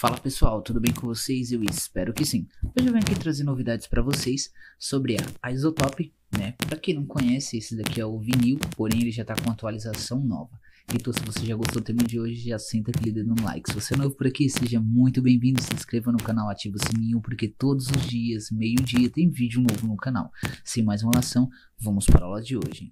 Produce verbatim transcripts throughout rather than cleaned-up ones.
Fala pessoal, tudo bem com vocês? Eu espero que sim. Hoje eu venho aqui trazer novidades para vocês sobre a Isotope, né? Para quem não conhece, esse daqui é o vinil, porém ele já tá com atualização nova. Então se você já gostou do tema de hoje, já senta aquele dedo no like. Se você é novo por aqui, seja muito bem-vindo, se inscreva no canal, ative o sininho, porque todos os dias, meio-dia, tem vídeo novo no canal. Sem mais enrolação, vamos para a aula de hoje.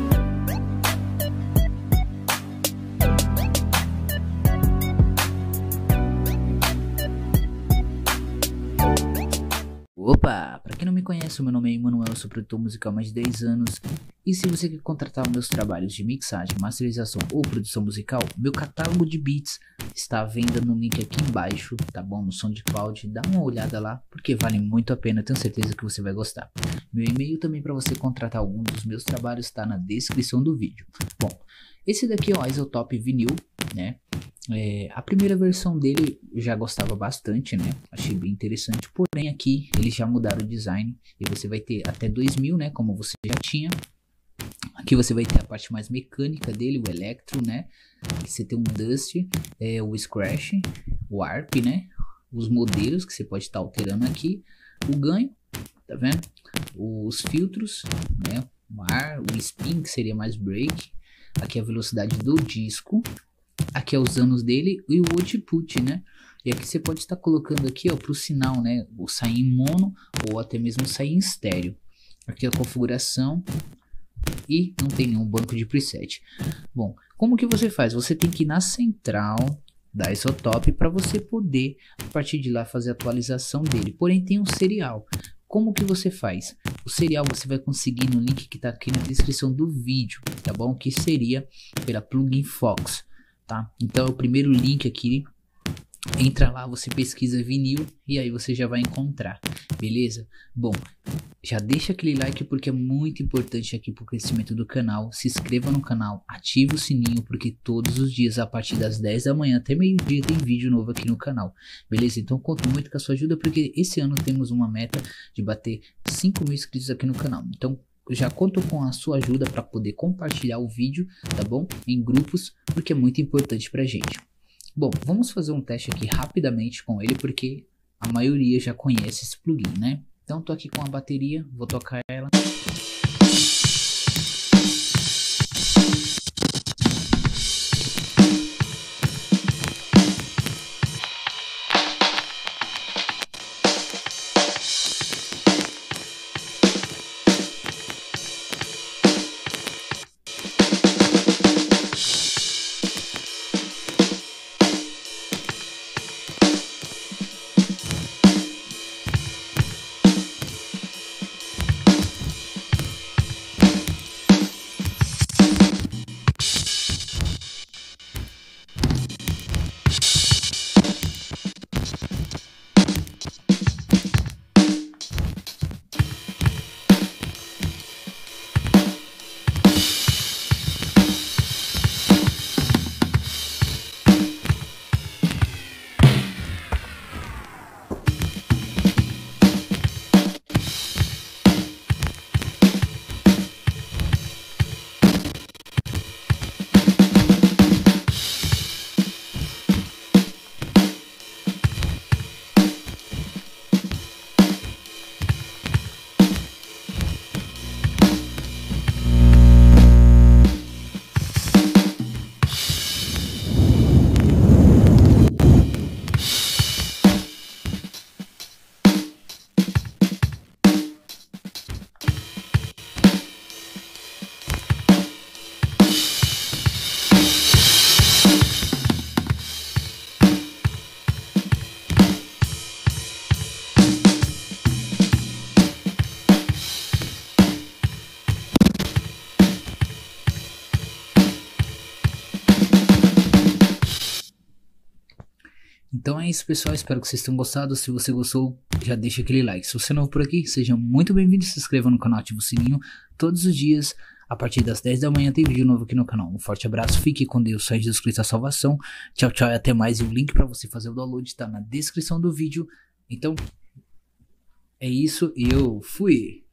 Opa, pra quem não me conhece, o meu nome é Emanuel, eu sou produtor musical há mais de dez anos. E se você quer contratar meus trabalhos de mixagem, masterização ou produção musical, meu catálogo de beats está à venda no link aqui embaixo, tá bom? No SoundCloud, dá uma olhada lá, porque vale muito a pena, tenho certeza que você vai gostar. Meu e-mail também para você contratar algum dos meus trabalhos está na descrição do vídeo. Bom, esse daqui é o Isotope vinil, né? É, a primeira versão dele eu já gostava bastante, né? Achei bem interessante, porém aqui eles já mudaram o design e você vai ter até dois mil, né? Como você já tinha. Aqui você vai ter a parte mais mecânica dele, o Electro, né? Aqui você tem um Dust, é, o Scratch, o Arp, né? Os modelos que você pode estar alterando aqui. O ganho, tá vendo? Os filtros, né? O ar, o spin, que seria mais break. Aqui a velocidade do disco. Aqui é os anos dele e o output, né? E aqui você pode estar colocando aqui, ó, para o sinal, né? Ou sair em mono ou até mesmo sair em estéreo. Aqui a configuração e não tem nenhum banco de preset. Bom, como que você faz? Você tem que ir na central da Isotope para você poder, a partir de lá, fazer a atualização dele. Porém, tem um serial. Como que você faz? O serial você vai conseguir no link que está aqui na descrição do vídeo, tá bom? Que seria pela Plugin Fox. Tá? Então é o primeiro link aqui, entra lá, você pesquisa vinil e aí você já vai encontrar, beleza? Bom, já deixa aquele like porque é muito importante aqui para o crescimento do canal, se inscreva no canal, ative o sininho porque todos os dias a partir das dez da manhã até meio dia tem vídeo novo aqui no canal, beleza? Então conto muito com a sua ajuda porque esse ano temos uma meta de bater cinco mil inscritos aqui no canal, então eu já conto com a sua ajuda para poder compartilhar o vídeo, tá bom? Em grupos, porque é muito importante pra gente. Bom, vamos fazer um teste aqui rapidamente com ele, porque a maioria já conhece esse plugin, né? Então tô aqui com a bateria, vou tocar ela. Então é isso, pessoal, espero que vocês tenham gostado. Se você gostou, já deixa aquele like. Se você é novo por aqui, seja muito bem-vindo, se inscreva no canal, ative o sininho. Todos os dias, a partir das dez da manhã, tem vídeo novo aqui no canal. Um forte abraço, fique com Deus, sai Jesus Cristo a salvação. Tchau, tchau e até mais. E o link para você fazer o download está na descrição do vídeo. Então, é isso e eu fui!